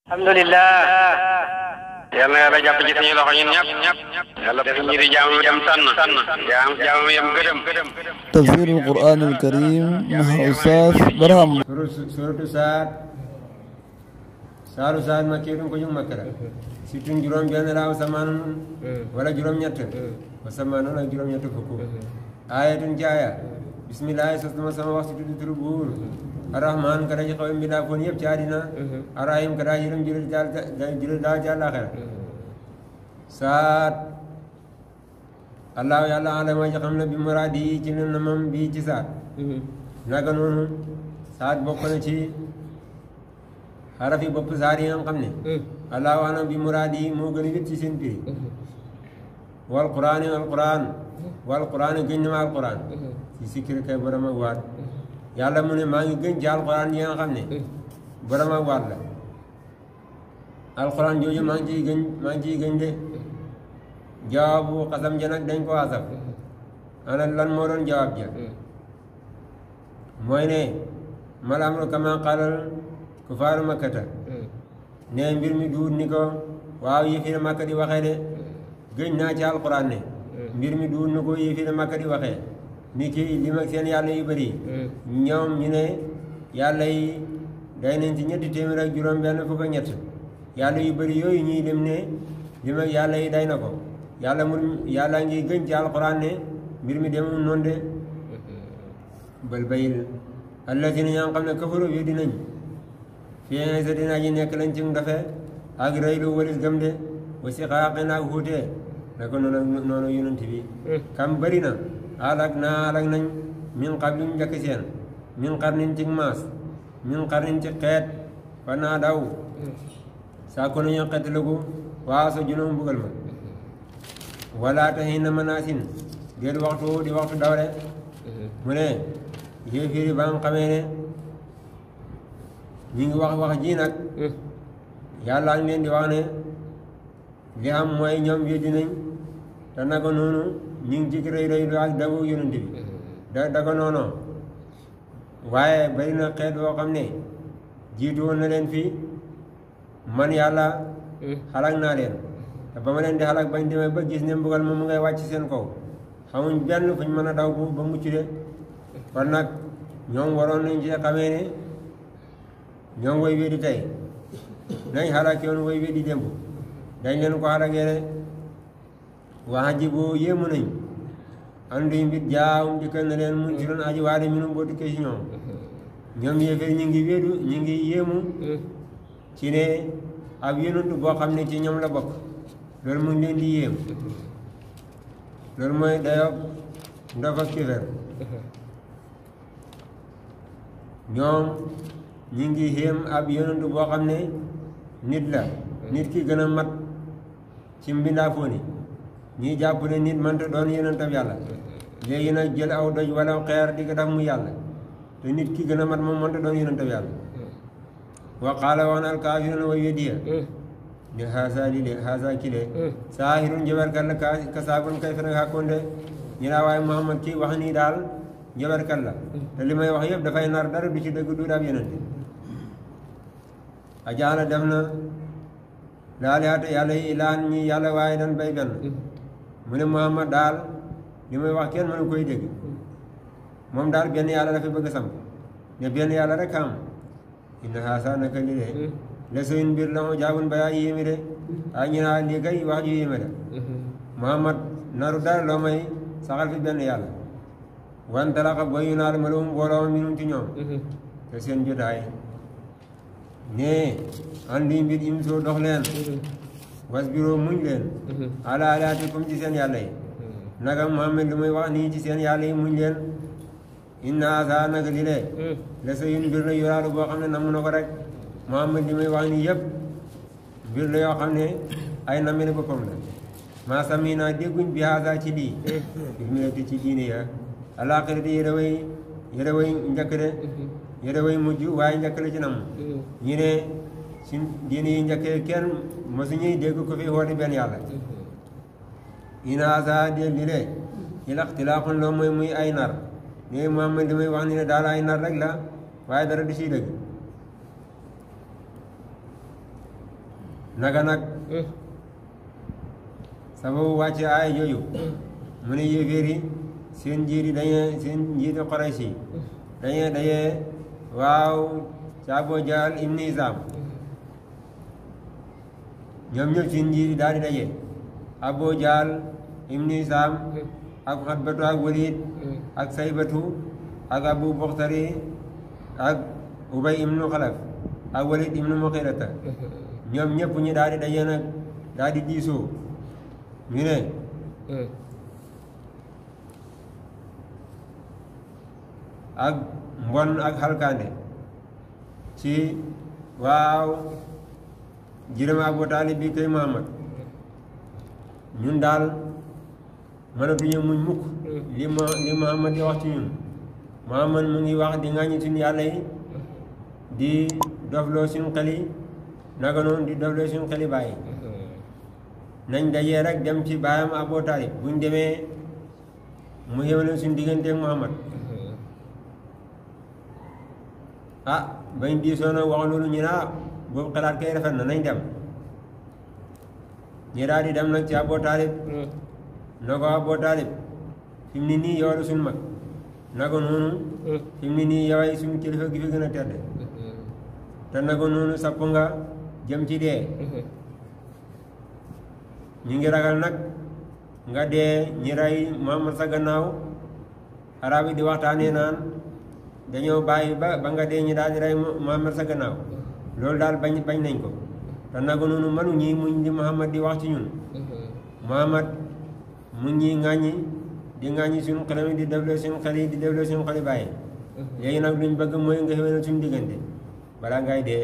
alhamdulillah yal na yàlla jàpp ci suñu loxo ñun ñëpp yàlla def ñu di jaamu yam tànn jaamu yam gërëm تفسير القرآن الكريم مع أستاذ برهم. suratu Saad saaru Saad makkiyatun ko jung makka la situn juróom benn la samaanun wala juróom ñett wa samaanun ak juróom ñett fukk ayatun jaaya bismillah sosnama sama wax si tuddi turu buur arrahman kada ji xaw mi daa foon yëpp ci àddina arrahim kada yërëm jëlal daal ci àllaaxira Saad allah yàlla alama ji xam na bi muraadi yi ci nen na mam bii ci Saad naka noonu Saad bokk na ci xarafi bopp saar yi nga xam ne allah wax na bi muraadi yi moo gën a wét ci seen piri wal quraan gëñ na ma al quraan ci sikkir kay borom ak waat yàlla mu ne maa ngi gëñ ci alquran yi nga xam ne borom ak waat la alquran jooju maa ngi ciy gëñ de jawaabu xasam ja nag dañ ko asaf ana lan moo doon jawaab ja mooy ne mal amru kama qaalal kufaaru makkata ne mbir mi duut ni ko waaw yéefiri makka di waxee de gëñ naa ci alquran ne mbir mi duut ni ko yéefiri makka di waxee ni kii li mag seen yàlla yu bëri ñoom ñu ne yàlla yi day nañ ci ñetti téeméer ak juróom benn fukk ak ñett yàlla yu bëri yooyu ñuy lim ne li mag yàlla yi day na ko yàlla ngi gëñ ci alquran ne mbir mi demul noonu de bal bayil allatina ñaa xam ne kafaru wi dinañ fii sa dinaa ji nekk lañ ci ndafe ak rëylu walis gëm de wa si xaaqe naag xuutee naka noonu yonent bi kam bëri na alak nañ min qablum njëkk seen min qarnin ci maas min qarnin ci xeet fa naa daw saa ko nañu xeetalagu waa sa junoom bugal ma wala taxin na manaasin déet waxtu di waxtu dawre mu ne yéefiri ba nga xamee ne ñu ngi wax ji nag yàlla ngi leen di wax ne li am mooy ñoom weddi nañ te naka noonu ñu ngi ci rëy lu ak dagu yonent bi da ko noonu waaye bari na xeet boo xam ne jiitu woon na leen fii man yàlla xalak naa leen te ba ma leen di xalak bañ demee ba gis ne mbugal ma mu ngay wàcc seen kaw xamuñ benn fuñ mën a daw ba mucc de kon nag ñoom waroon nañ ci xamee ne ñoom way weddi tey nañ xalak yoon way weddi démb dañ leen ko xalakee ne waa ji boo yéemu nañ anduy mbir jaawum dikkal na leen mun ci doon aji waade minum boo dikkee ci ñoom yéeféer ñu ngi yéemu ci ne ab yonent boo xam ne ci ñoom la bokk loolu mu ngi leen di yéem loolu mooy dayob ndof ak kéeféer ñoom ñu ngi yéem ab yonent boo xam ne nit la nit ki gën a mat ci mbindaafooni ñii jàpp ne nit mënta doon yonentam yàlla léegi nag jël aw doj wala xeer di ko def mu yàlla te nit ki gën a mat moom mënta doon yonentam yàlla wa qaala wax na alkaafiruuna way weddiya ne haasa kile saahirun njabarkat la kasaabun kay fena xàkkoon de ñu laa waaye Muhammad kii wax nii daal njabarkat la te li may wax yëpp dafay nar dara du ci dëgg du daab yonente a jaala def na laalihaata yàlla yi ilaan ñi yàlla waaye dan bay benn mu ne Muhammad daal li may wax kenn mënu koy dégg moom daal benn yàlla dafa bëgg samp ne benn yàlla rek am inna haasa naka li de la soyin mbir la moo jaabun bayaa yéeme de ay ñu naa lii kay wax ju yéeme de Muhammad naru dara loo may saxal fi benn yàlla wan talaxa boyu naa la ma la mbooloo minum ci ñoom te seen jotaay ne andi mbir im soo dox leen was biroo muñ leen ala alaatikum ci seen yàlla yi naka Muhammad lu may wax nii ci seen yàlla yi muñ leen inna asa naka li lee la sa yun mbir la yoraalu boo xam ne namu na ko rek Muhammad li may wax nii yëpp mbir la yoo xam ne ay namme ne boppam la maa sami naa dégguñ bi haasa ci lii bir mi nekk ci diine ya alaaxirati yére way njëkk de yére way mujj waaye njëkk la ci nam ñi ne ci diine yi njëkkee kenn mosuñuy dégg ko fi woote benn yàlla ina asa de li lee ilaxtilaaxun loo mooy muy ay nar ne Muhammad li may wax ni ne daal ay nar rek la waaye dara du siy dëgg naka nag sababu wàcce aaya jooju mu ne yéeféer yi seen njiit yi dañee seen njiiti Quraysh yi dañee dajee waaw ci Abu Jahl ibn Hishaam ñoom ñëpp seen njiit yi daal di daje Abu Jahl ibn Hishaam ak Xatbatu ak Walid ak Saybatu ak Abu Bakhtari ak Ubay ibn Xalaf ak Walid ibn Mughirata ñoom ñëpp ñu daal di daje nag daal di diisoo ñu ne ak mbon ak xalkaande ci waaw jërëm Abu Taalib bi koy Muhammad ñun daal mënatuñu muñ mukk li Muhammad di wax ci ñun Muhammad mu ngi wax di ŋàññi suñu yàlla yi di dofloo suñu xel yi naka noonu di dofloo suñu xel yi bàyyi nañ dajee rek dem ci baayam Abu Taalib buñ demee mu xéwale suñu diggante ak Muhammad bañ diisoo na wax loolu ñu naa boobu xalaat kay rafet na nañ dem ñu daal di dem nag ci Abu Taalib na ko Abu Taalib fi mu ne nii yow la suñu mag naka noonu fi mu ne nii yow ay suñu kilifa gi fi gën a tedd te naka noonu sapp nga jëm ci dee ñu ngi ragal nag nga dee ñi rey Muhammad sa gannaaw arab yi di waxtaanee naan dañoo bàyyi ba nga dee ñi daal di rey Muhammad sa gannaaw loolu daal bañ nañ ko te naka noonu manu ñii muñ li Muhammad di wax ci ñun Muhammad mu ñi ŋàññi di ŋàññi suñu xelam yi di développé suñu xel yi di développé suñu xel yi bàyyi léegi nag luñ bëgg mooy nga xéwénal suñu diggante balaa ngay dee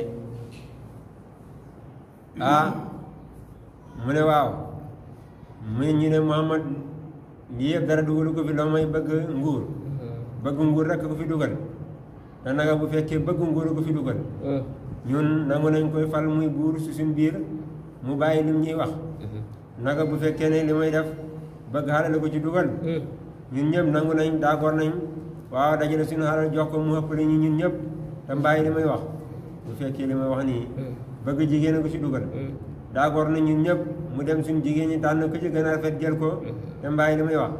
mu ne waaw mu ne ñu ne Muhammad lii yëpp dara dugalu ko fi loo may bëgg nguur rekk ko fi dugal te naka bu fekkee bëgg nguur ko fi dugal ñun nangu nañ koy fal muy buur si suñ biir mu bàyyi lim ñuy wax naka bu fekkee ne li may def bëgg xalal ko ci dugal ñun ñëpp nangu nañ d'accord nañ waaw dajale suñu xalal jox ko mu ëppale ñu ñun ñëpp te bàyyi li may wax bu fekkee li may wax nii bëgg jigéen a ko ci dugal d'accord nañ ñun ñëpp mu dem suñu jigéen ñi tànn ko ci gën a rafet jël ko te bàyyi li may wax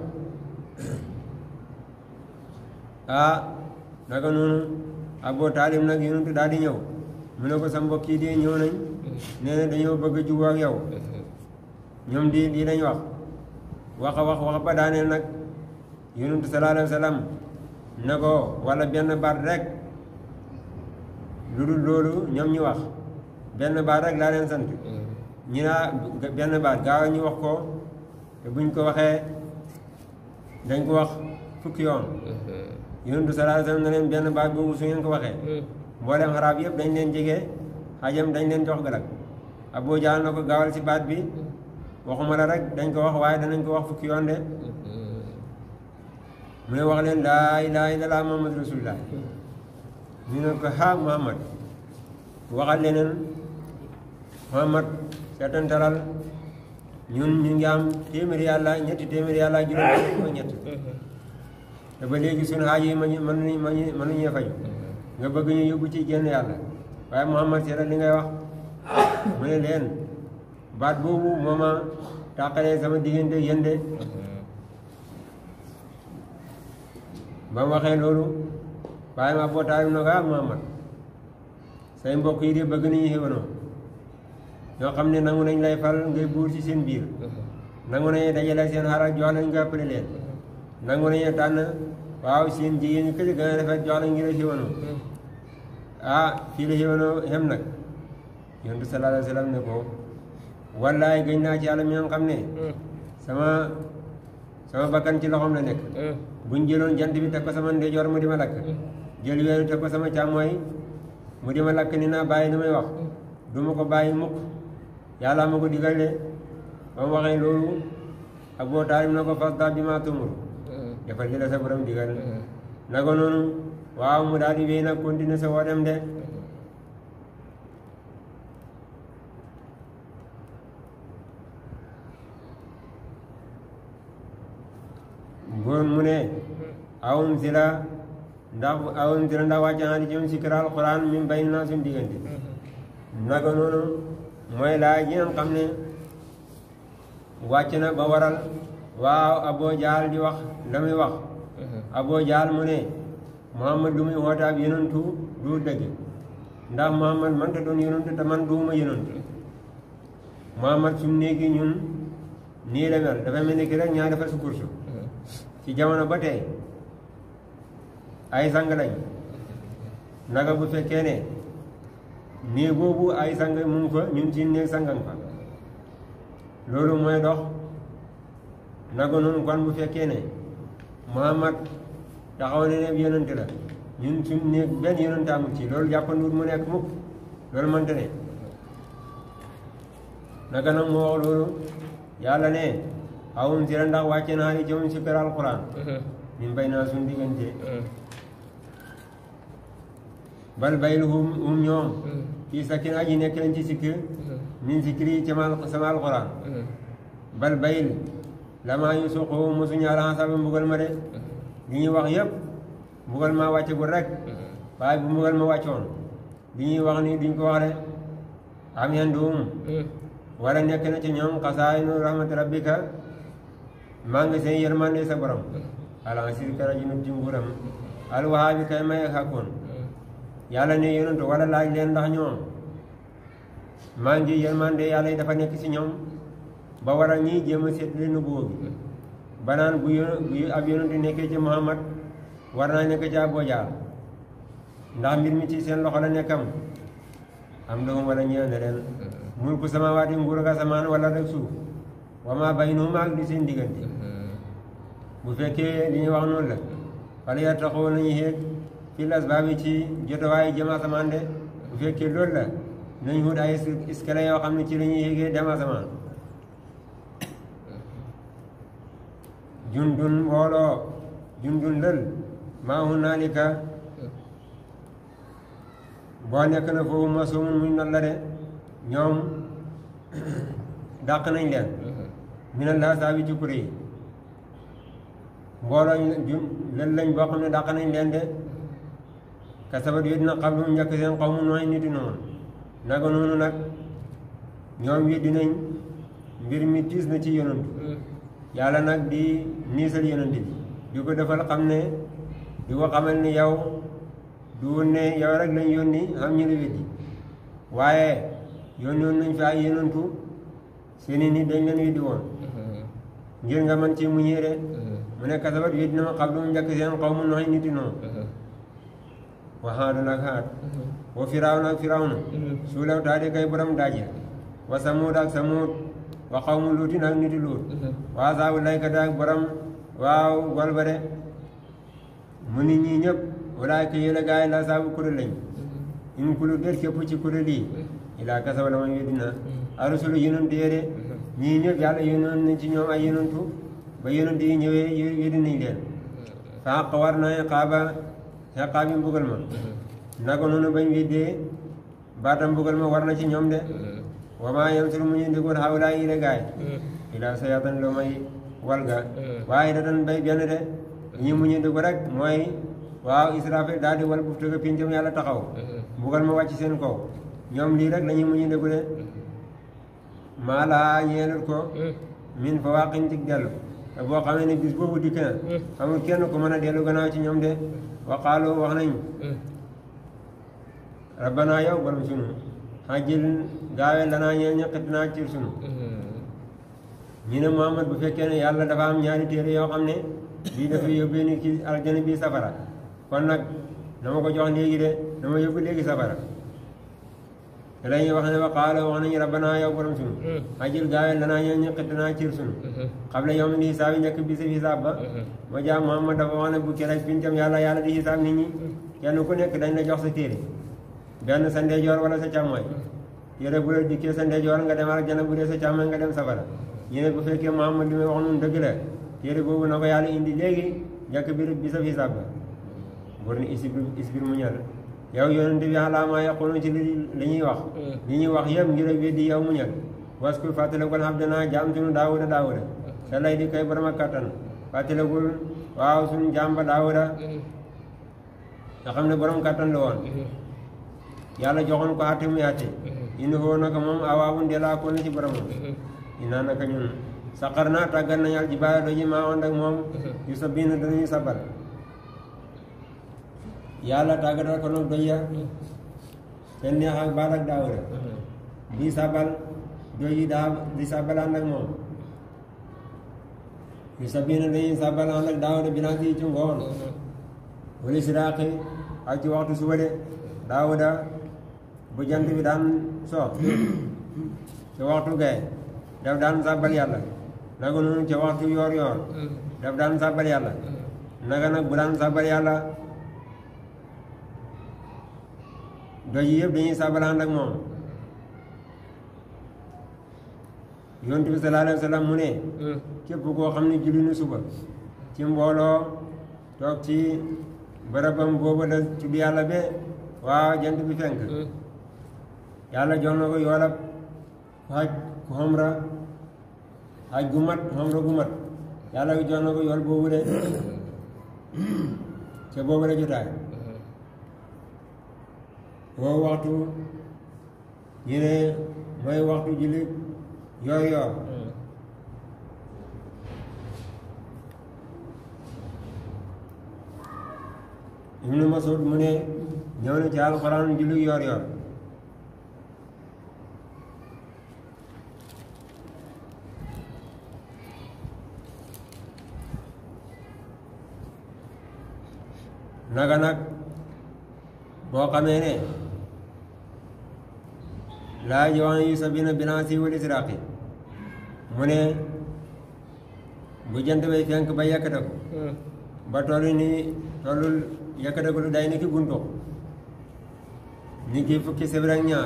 naka noonu Abu Taalib nag yonent daal di ñëw mu ne ko sa mbokk yi di ñëw nañ nee na dañoo bëgg a juboo ak yow ñoom di lii lañ wax ba daaneel nag yonent sallallahu alayhi wa sallam ne ko wala benn baat rek lu dul loolu ñoom ñu wax benn baat rek laa leen sant ñu naa benn baat gaaw ñu wax ko te buñ ko waxee dañ ko wax fukki yoon yonent sallallahu alayhi wa sallam ne leen benn baat boobu su ngeen ko waxee mboolem xaraab yëpp dañ leen jege xajam dañ leen jox galak Abu Jahl na ko gaawal ci baat bi waxuma la rek dañ ko wax waaye danañ ko wax fukki yoon de mu ne wax leen laa ilaaha illallaah Muhammadu rasulullah ñu ne ko Muhammad waxal leneen Muhammad seetantalal ñun ñu ngi am téeméeri yàlla ñetti téeméeri yàlla juróom ñett te ba léegi suñu xaaj yi mënuñu faju nga bëgg ñu yóbbu ci genn yàlla waaye Muhammad seetal li ngay wax mu ne leen baat boobu moo ma tàqalee sama diggante yéen de ba mu waxee loolu waaye ma Abu Taalib na ko Muhammad say mbokk yi de bëgg nañu xéwanoo ñoo xam ne nangu nañ lay fal ngay buur ci seen biir nangu nañu dajale seen xaral jox lañ nga ëppale leen nangu nañu tànn waaw seen jigéen ñi këj gën a rafet jox lañ ngir a xéwanoo fii la xéwanoo xem nag yonent sallallahu alayhi wa sallam ne ko wallaay gëñ naa ci yàlla mi nga xam ne sama bakkan ci loxoom la nekk buñ jëloon jant bi teg ko sama ndeyjoor mu di ma lakk jël weeru teg ko sama càmmooy mu di ma lakk ni naa bàyyi li may wax du ma ko bàyyi mukk yàlla ma ko digal de ba mu waxee loolu Abu Taalib na ko fasda bi maa tumur defal li la sa borom digal naka noonu waaw mu daal di wéy nag continuer sa woo dem de ngoon mu ne awun sila ndax wàcc naa di jëm si kiraal Quraan min bay naa suñu diggante naka noonu mooy laay ji nga xam ne wàcc na ba waral waaw Abu Jahl di wax la muy wax Abu Jahl mu ne Muhammad lu muy woote ab yonantu du dëgg ndax Muhammad man te doon yonantu te man duuma yonantu Muhammad sumu néegi ñun nii la mel dafa mel ni ki rek ñaa defar si kursu ci jamono ba tey ay sang lañ naka bu fekkee ne néeg boobu ay sang mu ngi fa ñun ci néeg sangan fa loolu mooy dox naka noonu kon bu fekkee ne Muhammad taxaw ne ne yonante la ñun suñu néeg benn yonante amul ci loolu jàppanduwut mu nekk mukk loolu mënta ne naka nag moo wax loolu yàlla ne awun si la ndax wàcce naa li jëm si kër alquran min bay naa suñu diggante bal baylu hum ñoom fii sakkin aji nekk lañ ci sikk min sikri ci sama alquran bal bayl lamaa yu suqu mosuñu alansaba mbugal ma de li ñuy wax yëpp mbugal ma wàccegul rek waaye bu mbugal ma wàccoon li ñuy wax ni duñ ko wax de am yanduum wala nekk na ci ñoom xasaayinu rahmati rabbika maa ngi seen yërmande sa borom alansir kara ji nut ci nguuram alwahaabi kay may xàkkoon yàlla ne yonentu wala laaj leen ndax ñoom maa ngi yërmande yàlla yi dafa nekk ci ñoom ba waral ñiy jéem a seetlu nubuwwa bi ba naan bu ab yonentu nekkee ci Muhammad war naa nekk ci Abu Jahl ndax mbir mi ci seen loxo la nekkam am lahum wala ñeel ne leen mulku samaawaati nguur ak asamaan wala rek suuf wa maa baynahumaa ak di seen diggante bu fekkee li ñuy wax noonu la wala yartaxoo nañu yéeg fil asbaabi ci jotawaay jëm asamaan de bu fekkee loolu la nañ wut ay escalier yoo xam ne ci la ñuy yéegee dem asamaan jundun mbooloo jundun lël maa hunaalika boo nekk na foofu masuumun muñ not la de ñoom dàq nañ leen minal laa saabi ci kuré yi mbooloo lël lañ boo xam ne dàq nañ leen de kasabat weddi na xam lu njëkk seen xaw mu nooy niti noonu naka noonu nag ñoom weddi nañ mbir mi tiis na ci yonantu yàlla nag di niisal yonantu bi di ko defal xam ne di ko xamal ni yow du ne yow rek lañ yónni xam ñu la weddi waaye yónni woon nañ fi ay yonantu seeni nit dañ leen weddi woon ngir nga mën ci muñeere mu ne kasabat weddi na ma xam lu njëkk seen xaw mu nooy niti noonu wa haadun ak haad wa firawna ak firawna suulew taa di kay borom daaje wa samuud ak samuud wa xawmu luutin ak niti luut wa asaabu laykata ak borom waaw gol ba de mu nit ñi ñëpp walaay ka yële gaay la saabu kuréel lañ in kulu déet képp ci kuréel yi ilaa kasaba la man weddi na arusulu yonantu yee de ñii ñëpp yàlla yónnoon nañ ci ñoom ay yonantu ba yonantu yi ñëwee weddi nañ leen fa xaq war na xeqaa bi mbugal ma naka noonu bañ weddee baatam mbugal ma war na ci ñoom de wa maa yansul mu ñu ndigoon xawlaa yi de gaay ilaa sayatan loo may walga waaye da dan bay benn de ñi mu ñu ndigo rek mooy waaw Israfil daal di wal bu tëgg pincam yàlla taxaw mbugal ma wàcc seen kaw ñoom lii rek la ñuy mu ñu ndigo de maa laa ñeenut ko min fa waaqin ci dellu te boo xamee ne bis boobu dikk na amul kenn ku mën a dellu gannaaw ci ñoom de waqaalu wax nañ rabbana yow borom sunu xajjil gaawee lanaa ñeel ña xit naa cir sunu ñu ne Muhammad bu fekkee ne yàlla dafa am ñaari téere yoo xam ne bii dafa yóbbee ni ci aljana bii safara kon nag na ma ko jox léegi de na ma yóbbu léegi safara te la ñuy wax ne waqaalu wax nañ rabbana yow borom sunu xajjil gaawee lanaa ñeel ña xit naa cir sunu xam la yow mi di xisaab yi njëkk bi sa xisaab ba ma jaam Muhammad dafa wax ne bu keroog pincam yàlla di xisaab nit ñi kenn ku nekk dañ la jox sa téere benn sa ndeyjoor wala sa càmmooy téere bu la dikkee sa ndeyjoor nga dem aljana bu dee sa càmmooy nga dem safara ñu ne bu fekkee Muhammad li may wax noonu dëgg la téere boobu na ko yàlla indi léegi njëkk bi sa xisaab ba bor ni isbir mu ñal yow yonente bi alaa maa yaquluun ci li ñuy wax yëpp ngir a weddi yow mu ñal waskur fàttalikul abdanaa jaam sunu daawuda sa lay di koy borom ak kattan fàttalikul waaw sunu jaam ba daawuda nga xam ne borom kattan la woon yàlla joxoon ko àtte muy àtte indi hoo naka moom awaabun delaa ko ci boromam inaa naka ñun saqar naa tàggat nañu al jibaala doji maa ànd ak moom yu sa biina danañu sabal yàlla tàggatal ko nag doj ya seen neex ak baat ak daawuda di sabal doj yi di sabal ànd ak moom yu sa biina dañuy sabal ànd ak daawuda binaa si ci ngoon wala siraaqi ak ci waxtu suba de daawuda bu jant bi daan so ci waxtu gay daf daan sabal yàlla naka noonu ci waxtu yoor yoor daf daan sabal yàlla naka nag bu daan sabal yàlla doj yi yëpp dañuy sabal ànd ak moom yonent bi sallallahu alayhi wa sallam mu ne képp koo xam ne julli na suba ci mbooloo toog ci bërëbam boobu la tudd yàlla be waaw jant bi fenk yàlla jox na ko yoolab xaj ku xomra xaj gu mat xomra gu mat yàlla jox na ko yool boobu de ca boobu la jotaay woo waxtu ñu ne mooy waxtu julli yoor yoor Ibnu Mas'ud mu ne ñëw na ci alxuraan julli yoor yoor naka nag boo xamee ne laa joxoon yu sa bina binansi wal israaqi mu ne bu jant bay fenk ba yëkkate ko ba tollu ni tollul yëkkate ko lu day ni ki gunto ni ki fukki sibir ak ñaar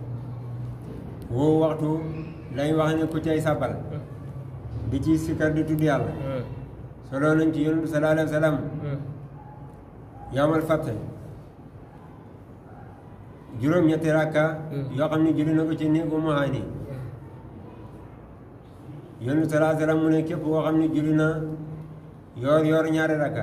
woo waxtu lañ wax ne ku cay sabal di ci sikkar di tudd yàlla solo nañ ci yonent bi sallallahu alayhi wa sallam yawmal fath juróom-ñetti rakka yoo xam ne julli na ko ci néegu mu haani yonent bi sallallahu alayhi wa sallam mu ne képp koo xam ne julli na yoor yoor ñaari rakka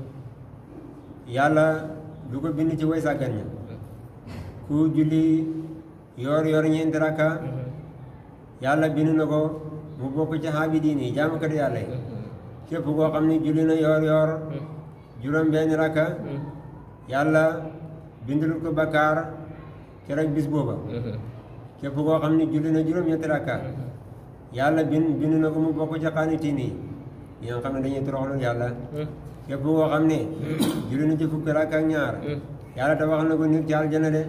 yàlla du ko bind ci way sàggan ña ku julli yoor yoor ñeenti rakka yàlla bind na ko mu bokk ci xaabidiin yi jaamukat yàlla yi képp koo xam ne julli na yoor yoor juróom benn rakka yàlla bindul ko bakkaar keroog bis booba képp koo xam ne julli na juróom ñetti rakka yàlla bind na ko mu bokk ci xaanitiin yi ñi nga xam ne dañuy toroxlu yàlla képp koo xam ne julli na ci fukki rakka ak ñaar yàlla tabax na ko nit ci aljana de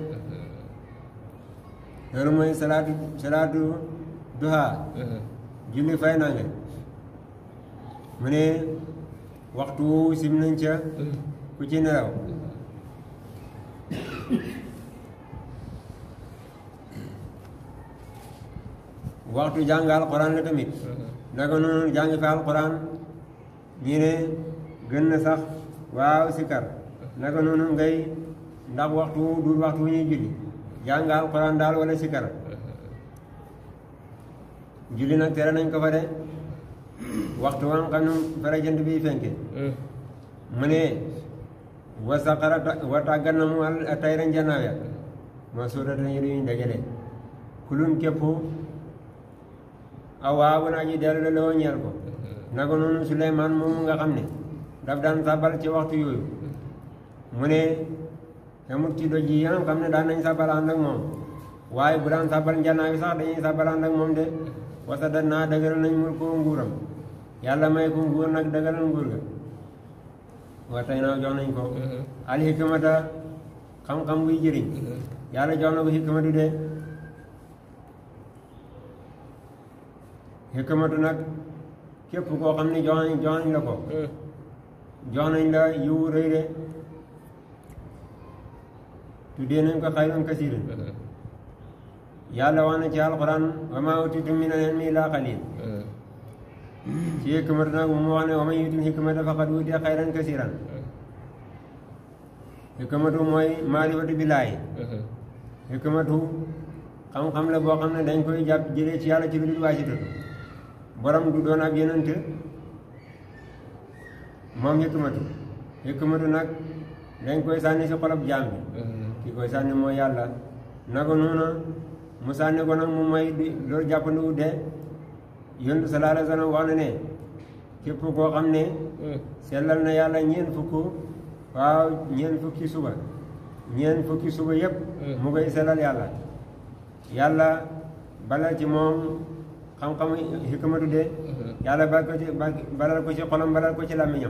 loolu mooy salaatu duha julli fay nange mu ne waxtu woowu sim nañ ca ku ci nelaw waxtu jàng alxuraan la tamit naka noonu jàng fa alxuraan ñi ne gën na sax waaw sikar naka noonu ngay ndax waxtu dul waxtu wu ñuy julli jàng alxuraan daal wala sikar julli nag tere nañ ko fa de waxtu wa nga xam ne fara jant bi fenke mu ne wa saqara wa tàggat na mu al tayra njanaaw ya ma suurata ñu duñu dajale kulun képp aw waawu naa ji dellu la loo ñeel ko naka noonu Suleymaan moomu nga xam ne daf daan sabal ci waxtu yooyu mu ne xamut ci doj yi nga xam ne daan nañ sabal ànd ak moom waaye bu daan sabal njanaaw yi sax dañuy sabal ànd ak moom de wasa da naa dëgëral nañ mul ko nguuram yàlla may ko nguur nag dëgëral nguur ga wa tey naa jox nañ ko al hikmata xam-xam buy jëriñ yàlla jox na ko hikmatu de hikmatu nag képp koo xam ne jox nañ la ko jox nañ la yiw rëy de tuddee nañ ko xayrun kasiiran yàlla wax na ci alquran wa maa utiitum mina l-ilmi illaa qaliil ci hikmatu nag mu wax ne wa man yu'til hikmata faqad uutiya xayran kasiiran hikmatu mooy maarifatu billaahi hikmatu xam-xam la boo xam ne dañ koy jàpp jëlee ci yàlla ci lu dul waasitatu borom du doon ab yonent moom hikmatu nag dañ koy sànni si xolob jaam bi ki koy sànni mooy yàlla naka noonu mu sànni ko nag mu may loolu jàppandiwu de yonent sallallahu alayhi wa sallam wax na ne képp koo xam ne sellal na yàlla ñeent fukki suba yëpp mu koy sellal yàlla balal ci moom xam-xam hikmatu de yàlla balal ko ci xolam balal ko ci làmmiñam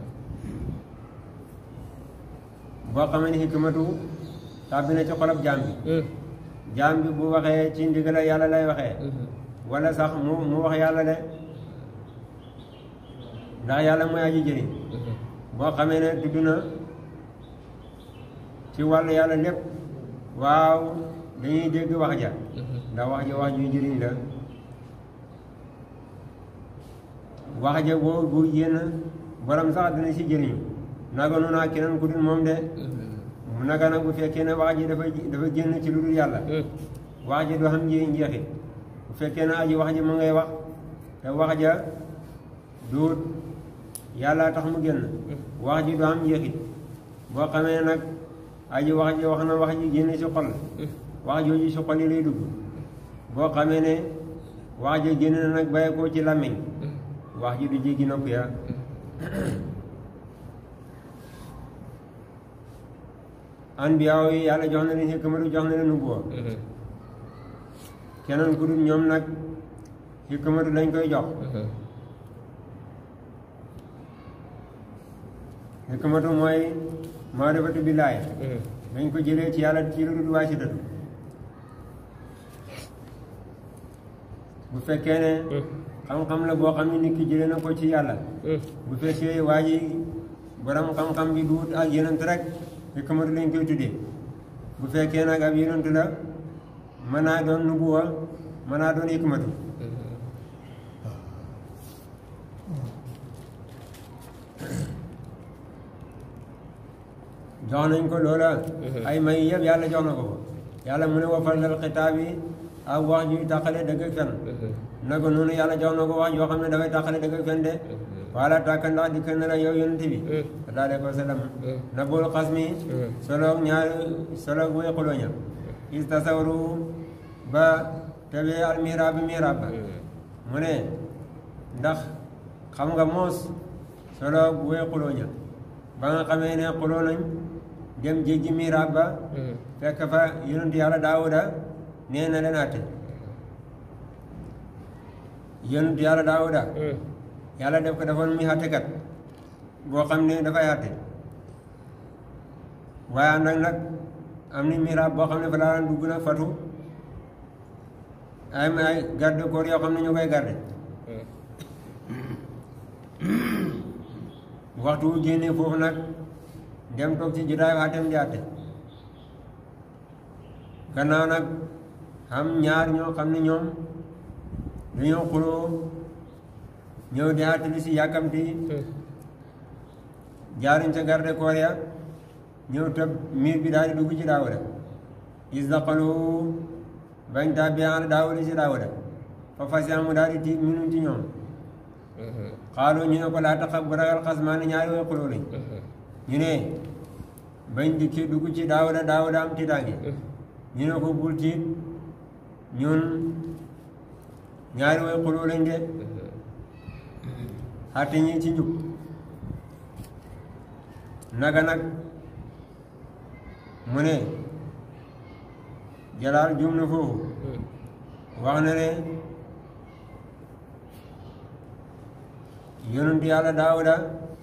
boo xamee ne hikmatu tàbbi na ci xolab jaam bi bu waxee ci ndigal yàlla lay waxee wala sax mu wax yàlla de ndax yàlla mooy aji jëriñ boo xamee ne tudd na ci wàllu yàlla lépp waaw dañuy dégg wax ja ndax wax juy jëriñ la wax ja bu génn borom sax dina si jëriñu naga nu naa keneen ku dul moom de naka nag bu fekkee ne wax ji dafa génn ci lu dul yàlla wax ji du xam njeexit bu fekkee ne aji wax ji mu ngay wax te wax ja duut yàlla tax mu génn wax ji du am njeexit boo xamee nag aji wax ji wax na wax ji génn ci xol wax jooju ci xol yi lay dugg boo xamee ne wax ji génn na nag bàyyi koo ci làmmiñ wax ji du jéggi nopp ya anbiyaaw yi yàlla jox na leen hikmatu jox na leen nubuwa keneen ku dul ñoom nag hikmatu lañ koy jox hikmatu mooy maarifatu billaahi dañ ko jëlee ci yàlla ci lu dul waasitatu bu fekkee ne xam-xam la boo xam ne nit ki jëlee na ko ci yàlla bu fekkee waa ji borom xam-xam bi duut ak yenent rek hikmatu lañ koy tuddee bu fekkee nag ab yenent la mën naa doon nubuwa mën naa doon hikmatu jox nañ ko loola ay may yëpp yàlla jox na ko yàlla mu ne wafal dal xitaab yi ak wax juy tàqale dëgg ak fen naka noonu yàlla jox na ko wax yoo xam ne dafay tàqale dëgg ak fen de wala tàkka ndax dikk na la yow yonent bi sallallahu alayhi wa sallam na bool xas mi soloog way xulooña is tasawru ba tebee al mihrab ba mu ne ndax xam nga moos soloog way xulooña ba nga xamee ne xuloo nañ dem jéggi mihrab ba fekk fa yonent yàlla daawuda nee na leen àtte yonent yàlla daawuda yàlla def ko defoon muy àttekat boo xam ne dafay àtte waaye ànd ak nag am ni mihrab boo xam ne fa laa dugg nag fatu ay garde corps yoo xam ne ñu koy garde waxtu wu génnee foofu nag dem toog ci jotaay àtteem di àtte gannaaw nag am ñaar ñoo xam ne ñoom dañoo xuloo ñëw di àtte li si yàkkamti jaaruñ ca garde corps ya ñëw tëb miir bi daal di dugg ci Daawuda is daqalu bañ tàbbi ànd Daawuda ci Daawuda fa fasiya mu daal di tiit minum ci ñoom xaalu ñu ne ko laa taxab bu ragal xas maa ne ñaari way xuloo lañ ñu ne bañ dikki dugg ci Daawuda am tiitaange ñu ne ko bul tiit ñun ñaari way xuloo lañ de xatte ñi ci njub naka nag mu ne Jalaal juum na foofu wax na ne yonent yàlla Daawuda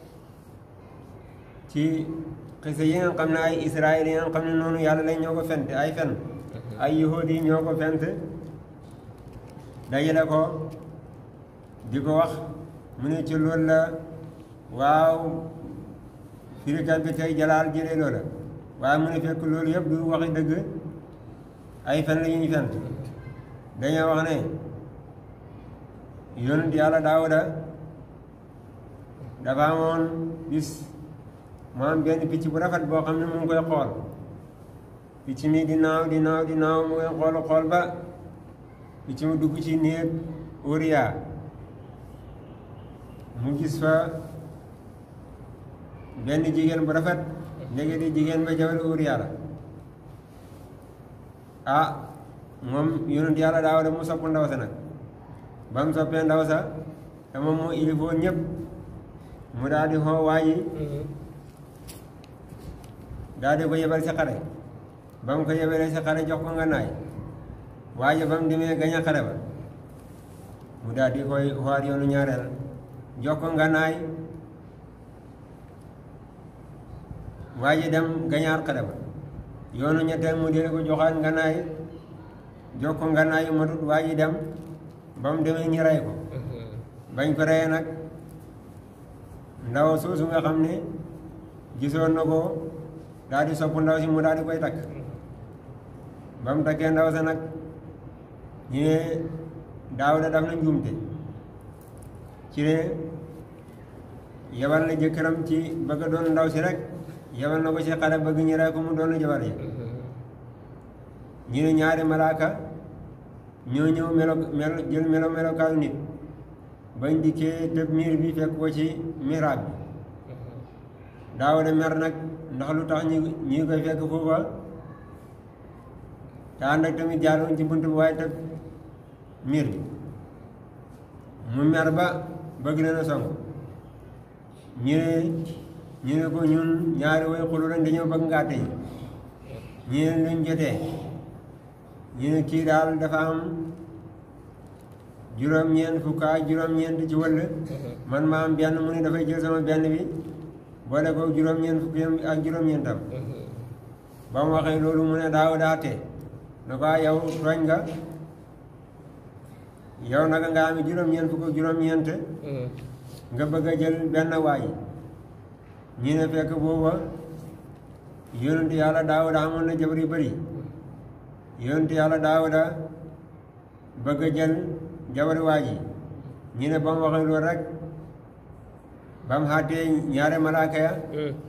ci xisa yi nga xam ne ay Israël yi nga xam ne noonu yàlla lañ ñoo ko fent ay fen ay yahudi yi ñoo ko fent dajale ko di ko wax mu ne ci loolu la waaw firikat bi tey Jalaal jëlee loola waaye mu ne fekk loolu yëpp du waxi dëgg ay fen la ñuy fent dañoo wax ne yonent yàlla Daawuda dafa amoon bis mu am benn picc bu rafet boo xam ne mu ngi koy xool picc mi di naaw mu ngi xool ba picc mu dugg ci néeg Uriya mu gis fa benn jigéen bu rafet léegi di jigéen ba jabar Uriya la moom yonent yàlla Daawuda mu sopp ndaw sa nag ba mu soppee ndaw sa te moom moo ilifoon ñëpp mu daal di xoo waa ji daal di ko yebal si xare ba mu ko yebalee si xare jox ko ngànnaay waa ji ba mu demee gañ a xare ba mu daal di koy xool yoonu ñaareel jox ko ngànnaay waa ji dem gañaar xare ba yoonu ñetteel mu dee ko joxaat ngànnaay jox ko ngànnaay yu matut waa ji dem ba mu demee ñi rey ko bañ ko reyee nag ndaw soosu nga xam ne gisoon na ko daal di sopp ndaw si mu daal di koy takk ba mu takkee ndaw sa nag ñu ne Daawuda daf na njuumte ci ne yebal na jëkkëram ci bëgg a doon ndaw si rek yebal na ko ci xare bëgg ñu rey ko mu doon jabar yi ñu ne ñaari malaaka ñoo ñëw jël melokaayu nit bañ dikkee tëb miir bi fekk ko ci mihraab bi Daawuda mer nag ndax lu tax ñi koy fekk foofa te ànd ak tamit jaaroon ci bunt bi waaye tëb miir bi mu mer ba bëgg leen a song ñu ne ko ñun ñaari way xulu lañ dañoo bëgg ngaa tey ñu ne luñ jotee ñu ne kii daal dafa am juróom-ñeent fukk ak juróom-ñeent ci wëll man ma am benn mu ne dafay jël sama benn bi boole ko juróom-ñeent fukk ak juróom-ñeentam ba mu waxee loolu mu ne Daawuda àtte na ko yow tooñ nga yow naka nga am juróom-ñeent fukk ak juróom-ñeent nga bëgg a jël benn waay ñi ne fekk booba yonent yàlla Daawuda amoon na jabar yu bëri yonent yàlla Daawuda bëgg a jël jabari waa ji ñi ne ba mu waxee loolu rek ba mu xàttee ñaari malaaka ya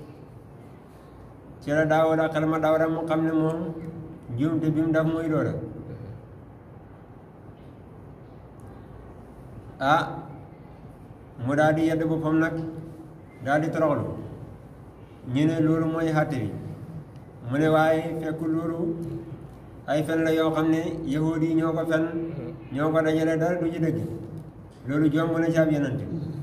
ci la Daawuda xel ma Daawuda mu xam ne moom njuumte bi mu def muy loola mu daal di yedd boppam nag daal di toroxlu ñu ne loolu mooy xàtte bi mu ne waaye fekk loolu ay fen la yoo xam ne yahuud yi ñoo ko fen ñoo ko dajale dara du ci dëgg loolu jomb na ci ab yonent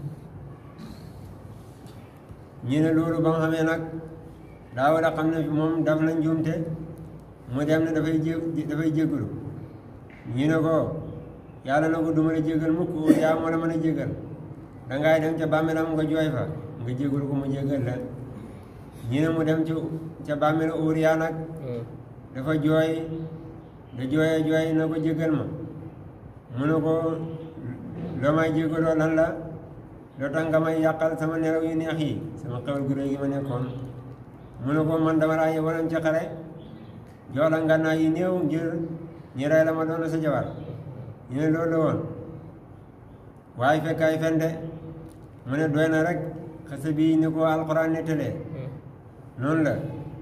ñu ne loolu ba nga xamee nag Daawuda xam ne moom daf na njuumte mu dem ne dafay jéggalu ñu ne ko yàlla na ko duma la jéggal mukk yaa moo la mën a jéggal dangay dem ca bàmmeelam nga jooy fa nga jéggalu ko mu jéggal la ñu ne mu dem ca bàmmeelu Uriya nag dafa jooy da jooy na ko jéggal ma mu ne ko loo may jéggaloo lan la loo tax nga may yàqal sama nelaw yu neex yi sama xewal gu réy gi ma nekkoon mu ne ko man dama laa yebaloon ca xare jox la ngànnaay yu néew ngir ñi rey la ma doon sa jabar ñu ne loolu la woon waaye fekk ay fende mu ne doy na rek xase bii ni ko alxuraan nettalee noonu la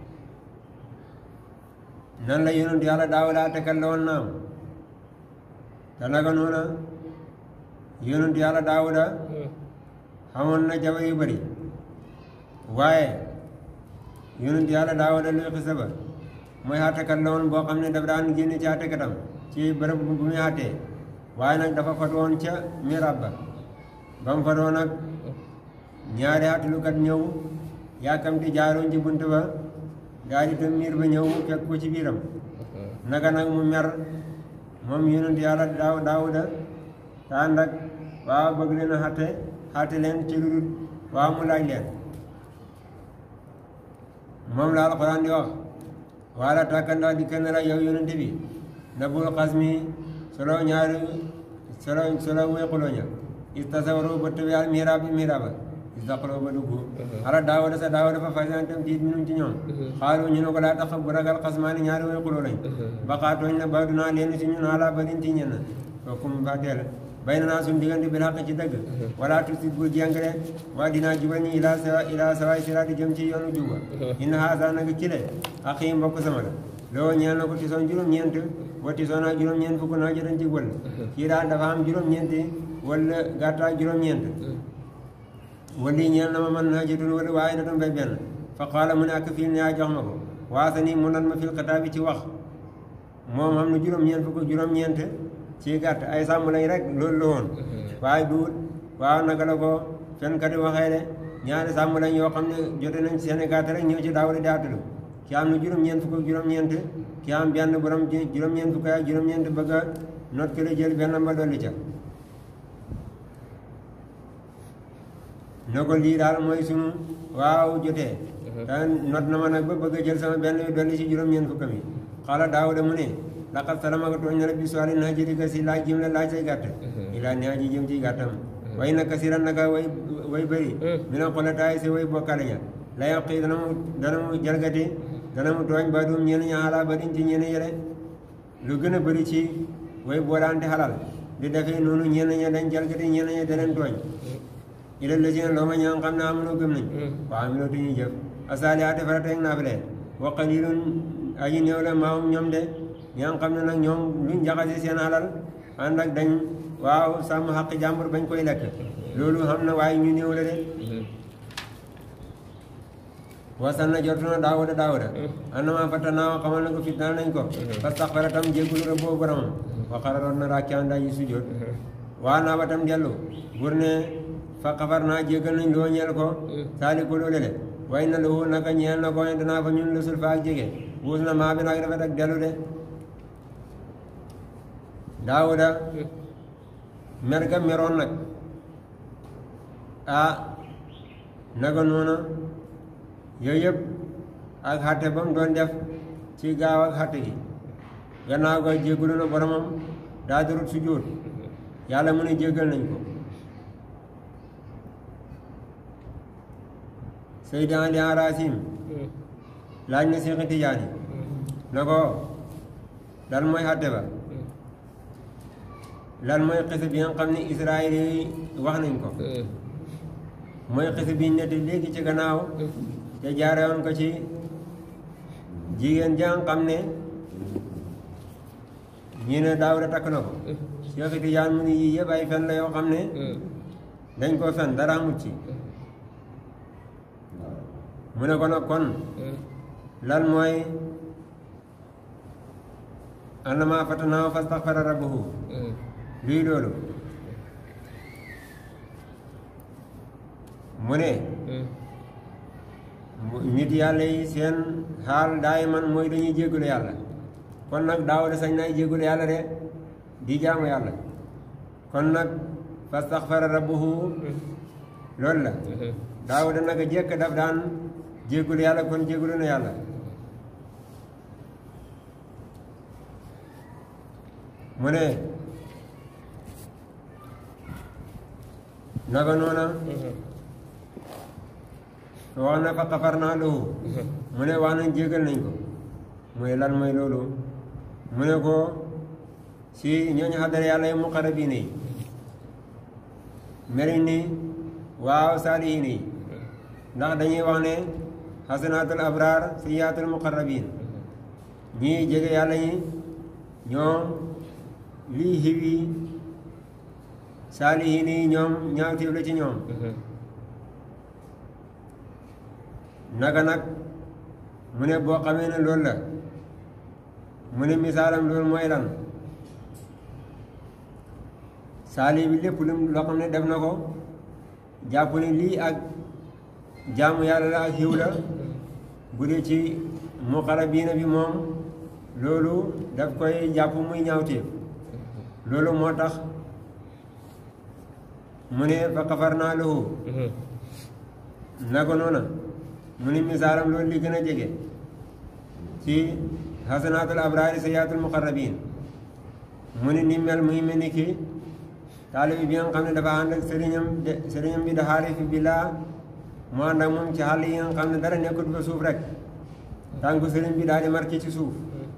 nan la yonent yàlla Daawuda tekkal la woon naam te naka noona yonent yàlla Daawuda xamoon na jabar yu bëri waaye yonent yàlla Daawuda luy xisa ba mooy àttekat la woon boo xam ne dafa daan génne ci àttekatam ci bërëb bu muy àttee waaye nag dafa fat woon ca mirab ba mu fatoo nag ñaari àttelukat ñëw yàkkamti jaaroon ci bunt ba daal di tam miir ba ñëw fekk ko ci biiram naka nag mu mer moom yonent yàlla Daawuda te ànd ak waaw bëgg leen a xatte leen ci lu dul waaw mu laaj leen moom la alxuraan di wax wala tàkka ndax di kenn la yow yonent bi na bul xas mi solo ñaari solo weexuloo ña istasawaroo ba tëbi al mihraba isdaqaloo ba dugg ala Daawuda sa Daawuda fa fasan tam tiit minum ci ñoom xaalu ñu ne ko laa tax bu ragal xasmaani ñaari weexuloo lañ ba xaatooñ na ba dunaa leen si ñun ala barin ci ñenn kooku mu ba teel bay na naa suñu diggante bil xaq ci dëgg wala tuuti bul jàngale waa dinaa jubal ñi ila sawaay siraati jëm ci yoonu juba inna haasa nanga kile axi mbokk sama la loo ñeel na ko tisoon juróom-ñeent wa tisoon ak juróom-ñeent fukk naa jotañ ci wëll kii daal dafa am juróom-ñeenti wala gàttaa juróom-ñeent wali ñeel na ma man naa jotul wala waaye da tam bay benn fa qaala mu ne ak fii ne yaa jox ma ko waasa nii mu nan ma fil xataabi ci wax moom xam na juróom-ñeent fukk juróom-ñeent ci gàtt ay sàmm lañ rek loolu la woon waaye duut waaw naka la ko fenkat yi waxee de ñaari sàmm lañ yoo xam ne jote nañ ci seen gàtt rek ñëw ci Daawuda di àttalu ki am na juróom-ñeent fukk juróom-ñeent ki am benn borom juróom-ñeent fukk ak juróom-ñeent bëgg a not ki la jël benn ba dolli ca ne ko lii daal mooy sunu waaw jotee te not na ma nag ba bëgg a jël sama benn bi dolli ci juróom-ñeent fukk mi xala Daawuda mu ne laqad salamaka tooñ na la bi su'aali naajirika si laaj jëm la laaj say gàtt ilaa naaji jëm ci gàttam way na kasiran naka way bëri mi na xolataay si way bokkale ña la yaqi dana mu jalgati dana mu tooñ ba dum ñenn ña xalaa ba diñ ci ñenn yele lu gën a bëri ci way boolaante xalal di defee noonu ñenn ña dañ jalgati ñenn ña da leen tooñ ilal la seen loo ma ñaa xam ne amunoo gëm nañ waaw mi lootu ñuy jëf asaalihaati farata naa fi lee wa qalilun aji néew la maawum ñoom de ñaa ngi xam ne nag ñoom luñ jaxase seen alal ànd ak dañ waaw sàmm xaq jàmbur bañ koy lekk loolu xam na waaye ñu néew la de wasan na jortu na daawuda annama fatanaa xamal na ko fitnaal nañ ko fastaxfara tam jéggulu rabboo boromam wa xararoon na rakkiyaan daji sujjóot waa naa ba tam dellu bur ne fa xafar naa jéggal nañ loo ñeel ko saali ko loole le way na lahu naka ñeel na ko ne danaa fa ñun lusul fa ak jege buus na maa bi nag rafet ak dellu de daawuda mer ga meroon nag naka noona yooyu yëpp ak xatte ba mu doon def ci gaaw ak xatte gi gannaaw ga jéggalu na boromam daa durut sujjóot yàlla mu ne jéggal nañ ko Seydi Ali Arasim laaj na Seex Tijaani na ko lan mooy xatte ba lan mooy xisa bi nga xam ne Israël yi wax nañ ko mooy xisa bi ñu nette léegi ci gannaaw te jaare woon ko ci jigéen ja nga xam ne ñii ne Daawuda takk na ko Seex Tijaan mu ne yii yëpp ay fen la yoo xam ne dañ ko fen dara amut ci mu ne ko nag kon lan mooy annama fatanaahu fastaxfara rabbahu luy loolu mu ne nit yàlla yi seen xaal daay man mooy dañuy jéggulu yàlla kon nag Daawuda sañ naay jéggulu yàlla de di jaamu yàlla kon nag fastaxfara rabbahu loolu la Daawuda naka jekk daf daan jéggulu yàlla kon jéggulu na yàlla mu ne naka noona wax na fa xafarnaa lahu mu ne wax nañ jéggal nañ ko mooy lan mooy loolu mu ne ko si ñooñu xaddara yàlla yi muqarrabiin yi meriñ ni waaw saalihiin yi ndax dañuy wax ne xasanaatul abraar sayyiaatul muqarrabiin ñii jege yàlla ñi ñoom lii xiw yi saalihiin yi ñoom ñaawteef la ci ñoom naka nag mu ne boo xamee ne loolu la mu ne misaalam loolu mooy lan saali bi lépp lu loo xam ne def na ko jàpp ne lii ak jaamu yàlla la ak xiw la bu dee ci muqarrabiina bi moom loolu daf koy jàpp muy ñaawteef loolu moo tax mu ne fa xafarnaa lahu naka noona mu ne misaalam loolu li gën a jege ci xasanaatul abraari sayyiaatul muqarrabiin mu ne ni mel muy mel ni ki taalibi bi nga xam ne dafa ànd ak sëriñam bi da xaarif billaa mu ànd ak moom ci xàll yi nga xam ne dara nekkut fa suuf rek tànku sëriñ bi daal di marqué ci suuf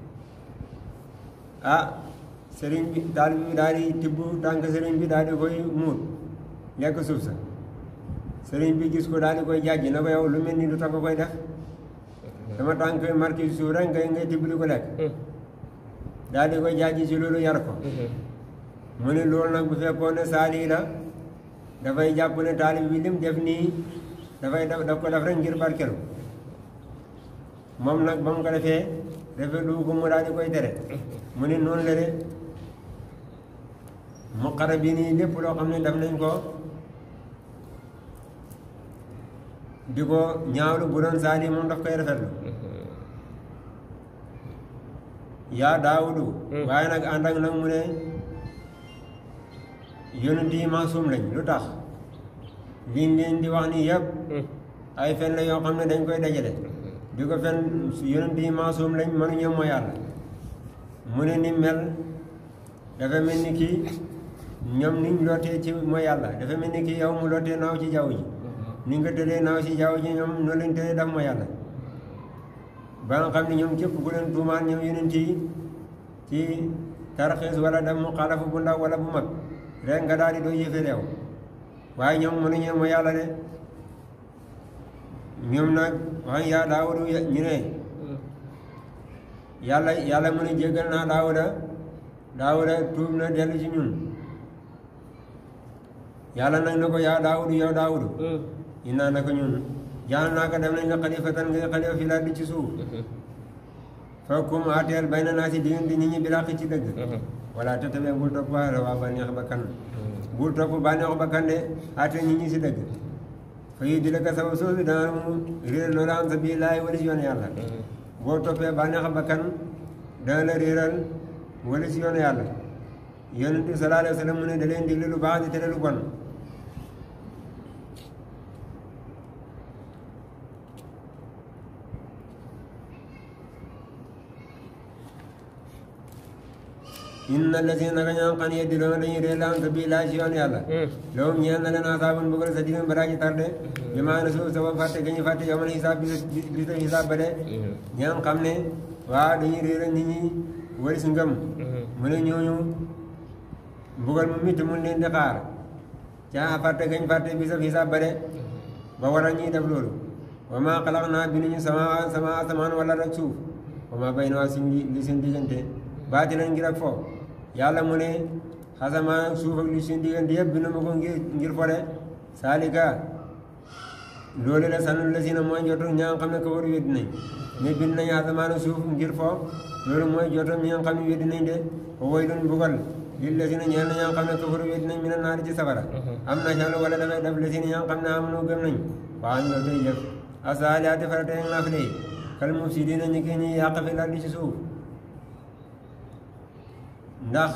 sëriñ bi taalibi bi daal di tibb tànk sëriñ bi daal di koy muut lekk suuf sa sëriñ bi gis ko daal di koy jàjji na ko yow lu mel ni lu tax nga koy def dama tànk marqué ci suuf rek ngay tibb di ko lekk daal di koy jàjji ci loolu yar ko mu ne loolu nag bu fekkoon ne saali la dafay jàpp ne taalib bi lim def nii daf ko def rek ngir barkelu moom nag ba mu ko defee rafetlu ko mu daal di koy tere mu ne noonu la de muqarrabiin yi lépp loo xam ne def nañ ko di ko ñaawlu bu doon saali moom daf koy rafetlu yaa Daawudu waaye nag ànd ak nag mu ne yonent yi maasum lañ lu tax liñ leen di wax nii yëpp ay fen la yoo xam ne dañ koy dajale di ko fen yonent yi maasum lañ mënuñu mooy yàlla mu ne ni mel dafa mel ni kii ñoom niñ lottee ci mooy yàlla dafa mel ni kii yow mu lottee naaw ci jaww ji ni nga tëddee naaw ci jaww ji ñoom noonu lañ tëddee daf mooy yàlla ba nga xam ne ñoom képp ku leen tuumaan ñoom yonent yi ci tarxiis wala daf mu xalafu bu ndaw wala bu mag rek nga daal di doo yëfe réew waaye ñoom mënuñu mooy yàlla de ñoom nag wax yaa Daawuda ñu ne yàlla mu ne jéggal naa Daawuda tuub na dellu ci ñun yàlla nag ne ko yaa Daawudu yow Daawudu innaa naka ñun jaal naa ko def nañ la xalifatan ngay xalifa fi di ci suuf fokkum ateel bay na naa si diggante nit ñi bilaa ci dëgg wala te tamit bul topp waa bànneex bakkan bul topp bànneex bakkan de ate nit ñi si dëgg fa yi di la ka sabab soosu dana mu réer loolu am sa bii laay wala si yoon yàlla boo toppee bànneex bakkan dana la réeral wala si yoon yàlla yonent bi sallallahu alayhi wa sallam mu ne da leen digle lu baax di tere lu bon inna allazina naka ñaan xam yeddiloona dañuy réer la am sa bii laay si yoon yàlla loolu ñeel na leen asaabun bëggal sa diggante baraaji tarde bi maana suuf sa bopp fàtte gañu fàtte yow man xisaab bisa xisaab ba de ñaan xam ne waaw dañuy réer nit ñi wari si ngëm mu ne ñooñu mbugal mu mitti mun leen di xaar caa fàtte gañ fàtte bisa xisaab ba de ba waral ñuy def loolu wa maa xalaq naa bi ñu sama asamaan wala rek suuf wa maa bay na li seen diggante baati nañ ngir ak fo yàlla mu ne asamaan suuf ak li seen diggante yëpp bind ma ko ngir fo de saalika loolu la sanul la si na mooy jotu ñaa nga xam ne ko war weddi nañ ne bind nañ asamaan ak suuf ngir fo loolu mooy jotam ñi nga xam ne weddi nañ de ko woy doon bugal lil la si na ñeel na ñaa nga xam ne ko war weddi nañ mi na naari ci safara am na jàll wala dafay def la si na ñaa nga xam ne am noo gëm nañ waa ñoo day jëf asaaliyaati farata ak naafile yi kal mufsidiina ñi ki ñuy yàq fi lal di ci suuf ndax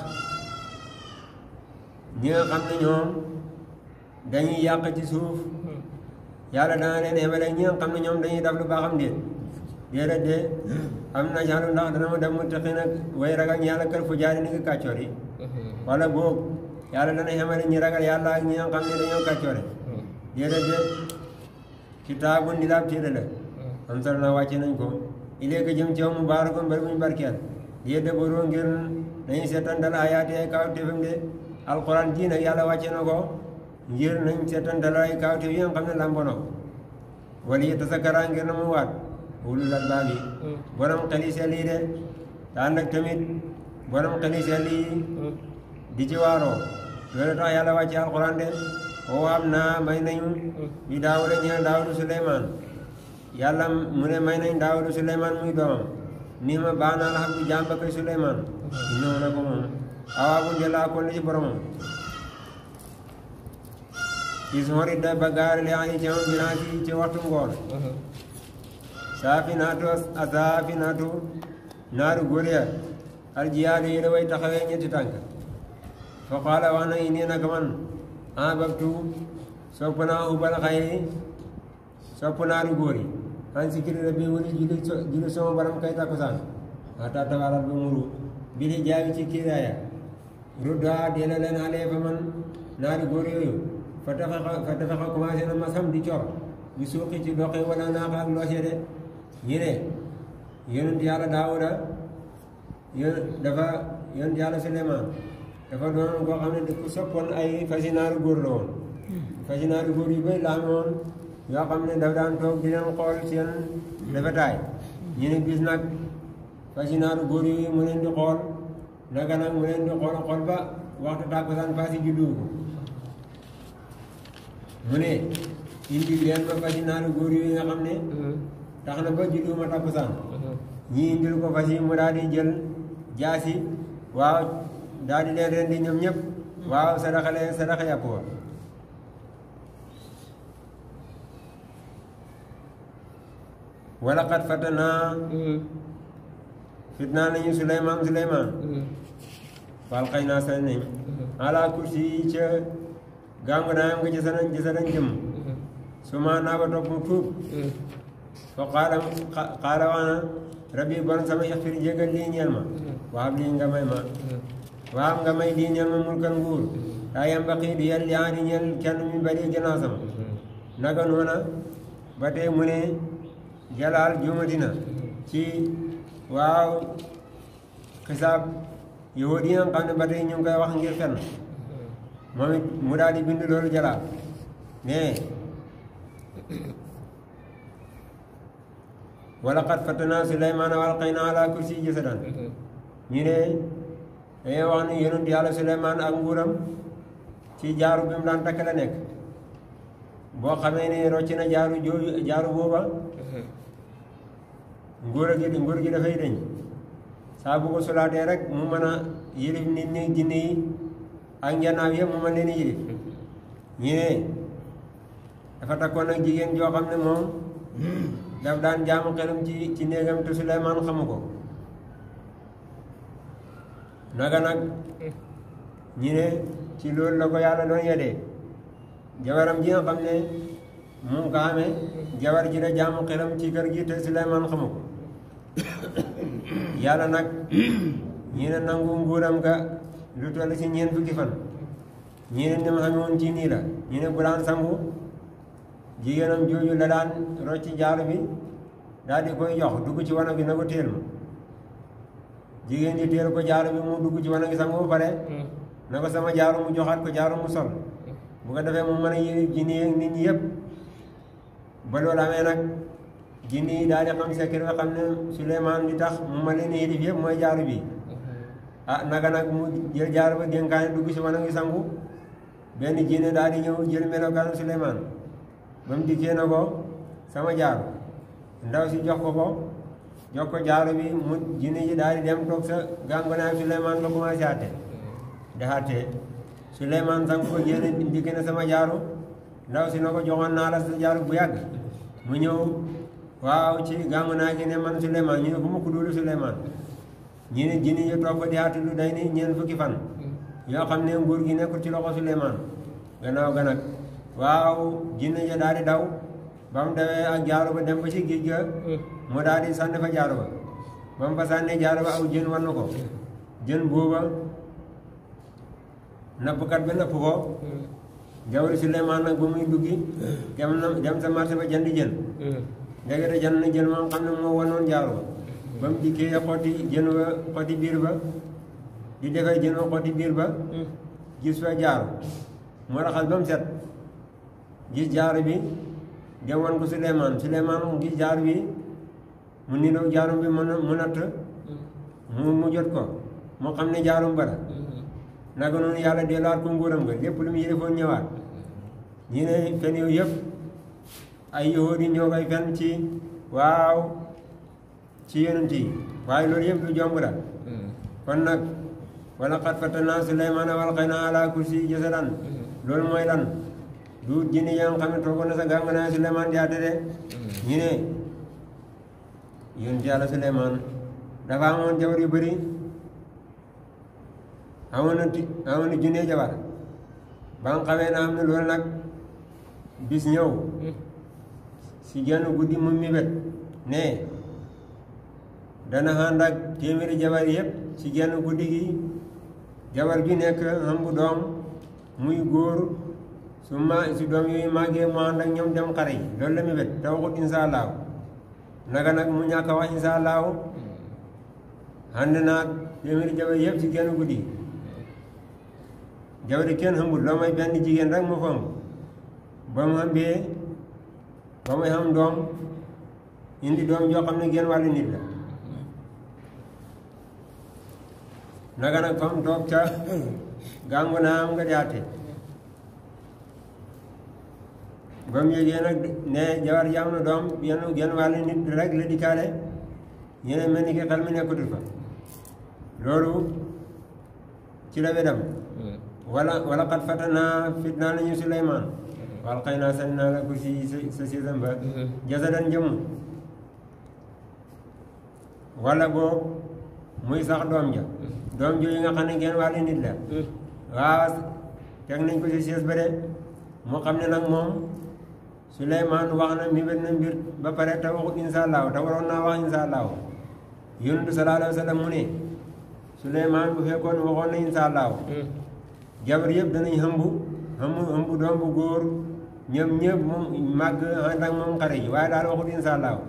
ñi nga xam ne ñoom dañuy yàq ci suuf yàlla dana leen xebale ñi nga xam ne ñoom dañuy def lu baaxam déedéet de am na jàllu ndax dana ma dem mu texi nag way ragal yàlla kër fu jaari ni ki kàccoor yi wala boog yàlla dana xebale ñi ragal yàlla ak ñi nga xam ne dañoo kàccoore déedéet de kitaabun di laab téere la am sal na wàcce nañ ko ileeka jëm ci yow mu baarakun bari buñu barkeel yedde boroo ngir nañu seetantal ayaati ay kaawteefam de alquran ji nag yàlla wàcce na ko ngir nañ seetantal ay kaawteef yi nga xam ne lambono wala yi tasakara ngir na mu waat ulul albaab yi borom xeli sell yi de te ànd ak tamit borom xeli sell yi di ci waaroo loolu tax yàlla wàcce alquran de oo am naa may nañu bi Daawuda ñeel Daawuda Suleymaan yàlla mu ne may nañ Daawuda Suleymaan muy doomam nii ma baax naa la xam du jaam ba koy Suleymaan ñëw na ko moom awaa bu njëlaa kon li ci boromam is xorit da ba gaari li ani ci moom dinaa ci waxtu ngoon saafinaatu naaru góor ya aljiyaadu yi da way taxawee ñetti tànk fa qaala wax na indi naka man ahbabtu sopp naa ubal xayri sopp naaru góor yi an sikiri rabbi wuri julli sama borom kay takkusaan ata tawaral ba muru bili jaabi ci kiiraaya rudda dina leen alee fa man naari góor yooyu fa tafaxa commencé na masam di cor bi suuqi ci doxi wala naaxa ak loose de ñi ne yonent yàlla Daawuda yonent yàlla Suleymaan dafa doon koo xam ne ku soppoon ay fasi naaru góor la woon fasi naaru góor yu bëri la amoon yoo xam ne daf daan toog di leen xool seen rafetaay ñu ne bis nag fasinaaru góor yi mu leen di xool naka nag mu leen di xool ba waxtu tàkkusaan fasi juddu ko mu ne indi leen ma fasinaaru góor yi nga xam ne tax na ba juddu ma tàkkusaan ñii indil ko fas yi mu daal di jël jaasi waaw daal di leen rendi ñoom ñëpp waaw sadaxa yàpp wa wala qad fatanaa fitnaa nañu Suleymaan faal xëy naa sañ nañ ala kursi yi ca gàngu naayam nga ci sa nañ jëm su ma naa ba topp mu tuub fa qaala wax na rabbi bon sama ixfir jégal lii ñeel ma waxam lii nga may ma waxam nga may lii ñeel ma mulkan nguur daa yambaqi du yel yaa di ñeel kenn min bari gannaaw sama naka noona ba tey mu ne jalaal juumatina ci waaw xisaab yahud yi nga xam ne ba tey ñu ngi koy wax ngir fenn moom it mu daal di bind loolu jalaal mais wala qad fatanaa Suleymaana wa alqaynaa alaa kursiyyihi jasadan ñu ne dañuy wax ne yonent yàlla Suleymaan ak nguuram ci jaaru bi mu daan takk la nekk boo xamee ne rocc na jaaru booba nguur gi dafay deñ saa bu ko sulaatee rek mu mën a yilif nit ñi jinne yi ak njanaaw yëpp mu mën leen yilif ñu ne dafa takkoon ak jigéen joo xam ne moom daf daan jaamu xelam ci néegam te Suleymaan xamu ko naka nag ñu ne ci loolu la ko yàlla doon yedee jabaram ji nga xam ne mu ngi ko amee jabar ji la jaamu xelam ci kër gi te Suleymaan xamu ko yàlla nag ñi ne nangu nguuram ga lu toll ci ñeent fukki fan ñi ne ni mu xamee woon ci nii la ñi ne bu daan sangu jigéenam jooju la daan rocci jaaru bi daal di koy jox dugg ci wanag bi na ko téel ma jigéen ji téel ko jaaru bi mu dugg ci wanag bi sangu ba pare na ko sama jaaru mu joxaat ko jaaru mu sol bu ko defee mu mën a yëri jinni yi nit ñi yëpp ba loolu amee nag jinni yi daal di xam secret bi xam ne Suleymaan li tax mu ma leen yëlif yëpp mooy jaaru bi naka nag mu jël jaaru ba dénkaane dugg ci wanag bi sangu benn jinne daal di ñëw jël melokaanu Suleymaan ba mu dikkee na ko sama jaaru ndaw si jox ko jaaru bi mu jinne ji daal di dem toog sa gàngonaay Suleymaan nga commencé àtte daxaatee Suleymaan sang ko jël dikkee na sama jaaru ndaw si na ko joxoon naa la sa jaaru bu yàgg mu ñëw waaw ci gàngonaay gi ne man Suleymaan ñu ne bu ma ko duulu Suleymaan ñu ne jinne ji toog ko di àtte lu day ni ñeent fukki fan yoo xam ne nguur gi nekkul ci loxo Suleymaan gannaaw ga nag waaw jinne ja daal di daw ba mu dawee ak jaaru ba dem ba ci géej ga mu daal di sànni fa jaaru ba mu fa sànni jaaru ba aw jën war na ko jën booba nappkat ba napp ko jawri Suleymaan nag ba muy duggi dem sa marché ba jëndi jën ndekete jënd na jën moom xam ne moo wanoon jaaru ba mu dikkee xotti biir ba di defee jën wa xotti biir ba gis fa jaaru mu raxas ba mu set gis jaaru bi dem wan ko Suleymaan mu gis jaaru bi mu niroo jaaru bi mu natt mu jot ko mu xam ne jaarum bara naka noonu yàlla delluwaat ko nguuram nga lépp lu mu yëlefoon ñëwaat ñi ne fen yooyu yëpp ay yahuud yi ñoo koy fen ci waaw ci yonent yi waaye loolu yëpp du jomb la kon nag wala qad fatanaa Suleymaana wa alqaynaa alaa kursiyyihi jasadan loolu mooy lan du jinne yaa nga xam ne toogoon na sa gàngonaay Suleymaan di àtte de ñu ne yonent yàlla Suleymaan dafa amoon jabar yu bëri amoon na junne jabar ba nga xamee na am ne loolu nag bis ñëw si genn guddi mu mibet ne dana ànd ak téeméeri jabar yëpp si genn guddi gi jabar ju nekk am bu doom muy góor su doom yooyu màggee mu ànd ak ñoom dem xare yi loolu la mibet te waxut insha allahu naka nag mu ñàkk a wax insha allahu ànd naa téeméeri jabar yëpp si genn guddi jawri kenn xamul loo may benn jigéen rek mu fa ëmb ba mu ëmbee ba muy xam doom indi doom joo xam ne genn wàllu nit la naka nag fam toog ca gàngu naa am nga di àtte ba mu yégee nag ne jabar ji am na doom genn wàllu nit rek la dikkaale ñeneen mel ni ki xel mi nekkatul fa loolu ci la wedam wala qad fatanaa fitnaa nañu Suleymaan wal xëy naa sànni naa la ko si sa sisam ba jasadan jëmm wala boo muy sax doom ja doom jooju nga xam ne genn wàllu nit la waaw teg nañ ko si siis ba de mu xam ne nag moom Suleymaan wax na mi benn mbir ba pare te waxut insha allahu te waroon naa wax insha allahu yonent sallallahu alayhi wa sallam mu ne Suleymaan bu fekkoon waxoon na insha allahu jabar yëpp danañ hëmb doom bu góor ñoom ñëpp moom màgg ànd ak moom xare ji waaye daal waxut insha allahu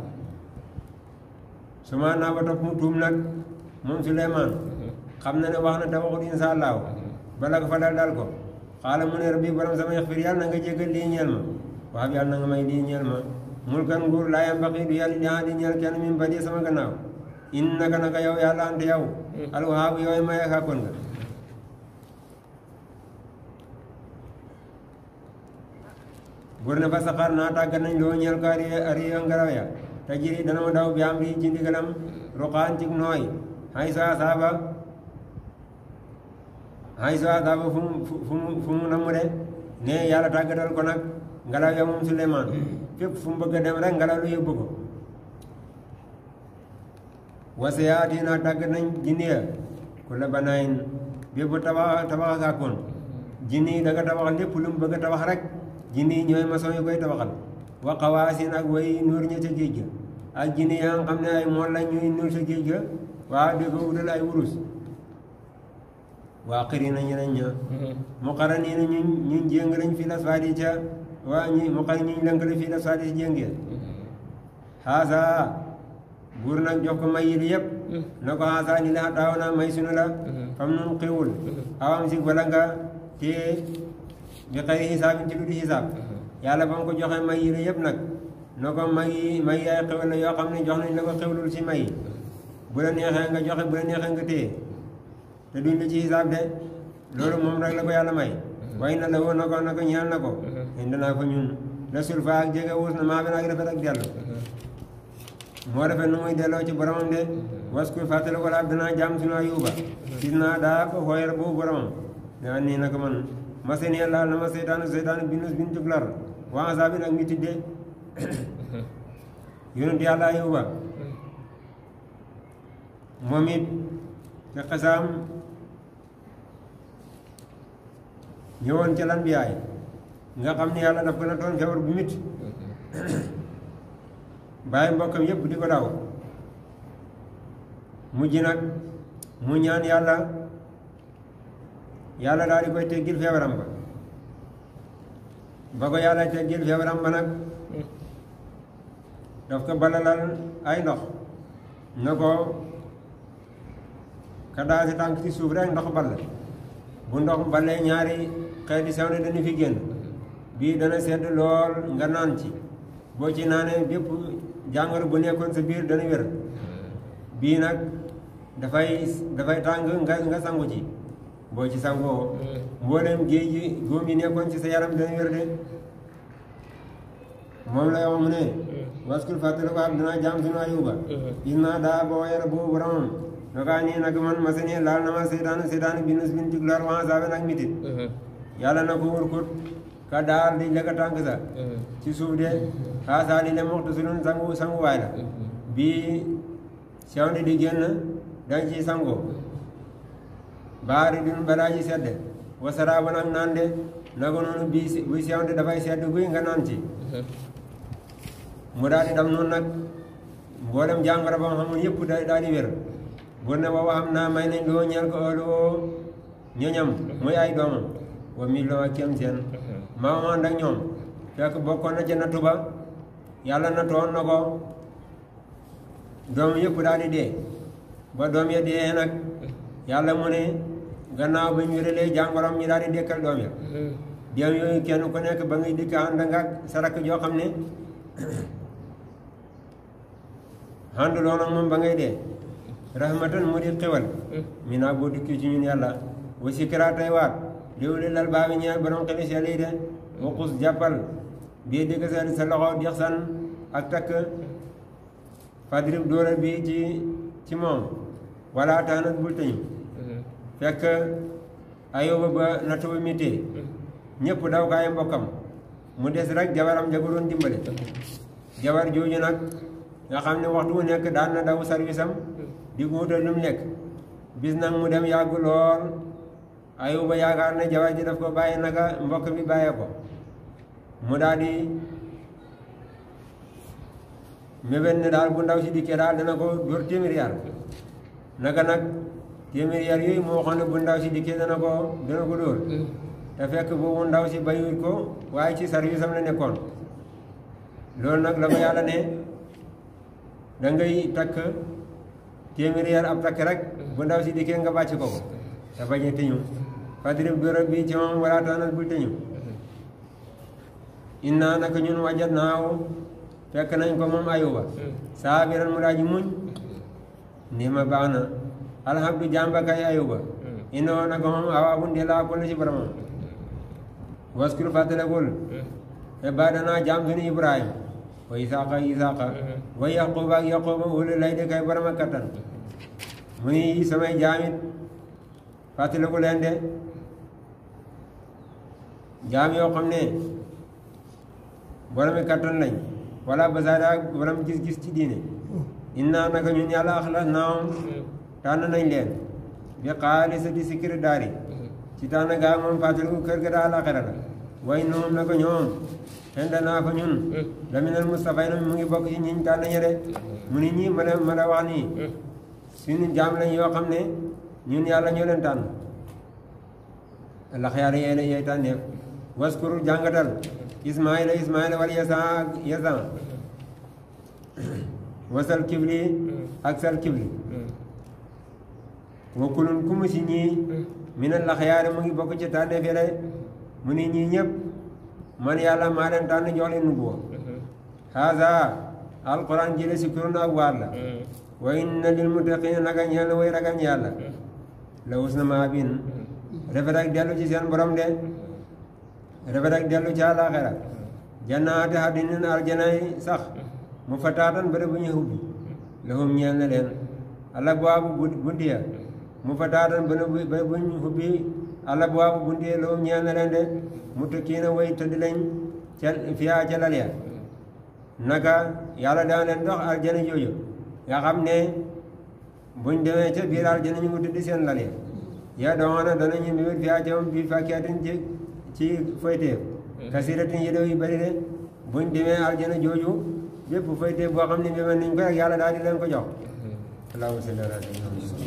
su ma naa ba topp mu tuum nag moom Suleymaan xam na ne wax na te waxut insha allahu bala ko fa dal ko xaala mu ne rabbi borom sama ixfir yàlla na nga jéggal lii ñeel ma waaw yàlla na nga may lii ñeel ma mulkan nguur laa yambaqi du yàlla daa di ñeel kenn min badi sama gannaaw innaka naka yow yàlla ante yow alwahaabu yooyu maye xàkkoon nga bur ne fa saxaar naa tàggat nañ loo ñeel ko ariya ngelaw ya te jiri dana ma daw bi am rii ci ndigalam ruqaan cig nooy hay sa saaba fu mu namu de ne yàlla tàggatal ko nag ngelaw ya moom Suleymaan fépp fu mu bëgg a dem rek ngelaw lu yóbbu ko wasayaatina tàggat nañ jinni ya ku la banaayin bépp tabax sàkkoon jinni yi da nga tabax lépp lu mu bëgg a tabax rek jinni yi ñooy maçon yi koy tabaxal wa xawaasin ak way nuur ña ca géej ga ak jinni yaa nga xam ne ay mool lañ ñuy nuur ca géej ga waa di ko wutal ay wurus waa xëri na ñeneen ña mu xara nii na ñun jéng lañ fii la swaadi ca waa mu xari ñuñ lënkale fii la swaadi si jéngee xaasa buur nag jox ko may yi yëpp na ko xaasa ni la daaw naa may sunu la fam nun xiwul awam si bala nga téye bi xëy xisaab ci lu di xisaab yàlla ba mu ko joxee may yi yëpp nag na ko may ay xewal la yoo xam ne jox nañ la ko xewlul si may bu la neexee nga joxe bu la neexee nga téye te duñ la ci xisaab de loolu moom rek la ko yàlla may way na la woo na ko ñeel na ko indi naa ko ñun la sulfa ak jege wuus na maa bi naag rafet ak dellu moo rafet nu muy delloo ci boromam de waskur fàttali ko la danaa jaam sunu Ayuba gis naa daa ko xooyal boobu boromam daa nii naka man ma seen laal na ma seytaanu binus bin juglar waa saa bi nag mi tidde yonent yàlla Ayuba moom it te xasaam ñëwoon ca lan bi yaay nga xam ne yàlla daf ko na toon feebar bu mit bàyyi mbokkam yëpp di ko daw mujj nag mu ñaan yàlla daal di koy teggil feebaram ba ko yàlla teggil feebaram ba nag daf ko balalal ay ndox na ko ka daa si tànk ci suuf rek ndox ball bu ndox ballee ñaari xeeti sew ne dañu fi génn bii dana sedd lool nga naan ci boo ci naanee bépp jàngoro bu nekkoon sa biir dana wér bii nag dafay tàng nga sangu ci boo ci sangoo mboolem géej gi góom yi nekkoon ci sa yaram dana wér de moom la yow mu ne waskul fàttali ko ab dinaa jaam sunu Ayuba gis naa daa boo yara boobu boromam nokaa nii nag man ma sene laal na ma seytaanu binus bin juglar waa saabe nag mitit yàlla na ko wër kut ka daal di leka tànk sa ci suuf de xaasaa li le moxtu sulun sanguwaay la bii sew ndi di génn danga ci sangoo baari dun balaa ji sedd wasaraaba nag naan de naka noonu bii buy sew ndi dafay sedd guy nga naan ci mu daal di dam noonu nag mboolem jàngoro ba xamul yëpp daal di wér bu ne wa xam naa may nañ loo ñeel ko ëllëgoo ñoñam muy ay doomam wa mi loo ak kem seen maam ànd ak ñoom fekk bokkoon na ca nattu ba yàlla nattoon na ko doom yëpp daal di dee ba doom ya dee nag yàlla mu ne gannaaw ba ñu wéralee jàngoroom ñu daal di dekkal doom ya doom yooyu kenn ku nekk ba ngay dikk ànd nga ak sarak joo xam ne ànduloon ak moom ba ngay dee rahmatan mu di xewal mi naa boo dikki ci ñun yàlla wa sikra tey waat léegi lal baabi ñeel borom xeli seel yi de waxus jàppal bii dëgg sa loxo dex san ak takk fadrib dóoral bi ci moom wala taanat bul tëñu fekk Ayuba ba nattu ba mitee ñëpp daw kaay mbokkam mu des rek jabaram jago doon dimbale jabar jooju nag nga xam ne waxtu wu nekk daan na daw service am di ko wutal lu mu nekk bis nag mu dem yàgg lool Ayuba yaakaar ne jabar ji daf ko bàyyi naka mbokk bi bàyyee ko mu daal di mébét ne daal bu ndaw si dikkee daal dana ko dóor téeméeri yar naka nag téeméeri yar yooyu moo xam ne bu ndaw si dikkee dana ko dóor te fekk boobu ndaw si bayut ko waaye ci service am la nekkoon loolu nag la ko yàlla ne da ngay takk téeméeri yar ab takk rek bu ndaw si dikkee nga bàcc ko te bañ a tëñu fadrib dóoral bi ci moom wala taanal bul tëñu inna naka ñun wajat naaw fekk nañ ko moom Ayuba saabiran mu daaji muñ ni ma baax na alhamdu jàmba kay Ayuba inoo naka moom awaabun di laa kulli ci boromam waskur fàttalekul ibadanaa jaam sunu Ibrahim wa Isaaqa wa Yaquba ak Yaquba ulu lay de kay borom ak kattan mu ni samay jaamit fàttaliku leen de jaam yoo xam ne boromi kattan lañ wala basaada ak borom gis-gis ci diine inna naka ñun yàlla axlas naawam tànn nañ leen bi xaalisati sikiri daari ci tànn gaa moom fàttaliku kër ga daal axira la way noom naka ñoom xenda naa fa ñun laminal Mustafa na mu ngi bokk ci ñiñ tànn ñe de mu ni ñi ma la wax nii suñu jaam lañ yoo xam ne ñun yàlla ñoo leen tànn lax yaara yey tànneef waskuru jàngatal Ismaila wal yasa wasal kibli ak sal kibli wa kulun ku mu si ñii minal laxyaari mu ngi bokk ci tànneef yi de mu ni ñii ñëpp man yàlla maa leen tànn jox leen nubuwa haza alquran jële si kurun ak waar la wa inna lil muttaqina naka ñeel na way ragal yàlla la husna maabin rafet ak dellu ci seen borom de rafet ak dellu ci àllaaxira jannaati adnin aljanay sax mu fataatan bëre bu ñu hubbi lahum ñeel na leen alabwaabu buntiya mu fataatan bëre bu ñu hubbi alabwaabu buntiya lahum ñeel na leen de muttaqiina way tëdd lañ fiyaa ca lal ya naka yàlla daan leen dox aljana jooju nga xam ne buñ demee ca biir aljana ñu ngi tëdd seen lal ya yaa doona danañu mbébét fiyaa ca moom bi fakkiyatin ci foyteef kasiratin yi yu bari de buñ demee aljana jooju bépp foyteef boo xam ne mbébét nañ ko rek yàlla daal di leen ko jox allahumma salli ala